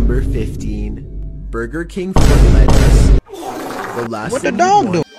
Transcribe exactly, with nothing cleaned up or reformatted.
Number fifteen. Burger King foot lettuce. The last What the thing dog you do? want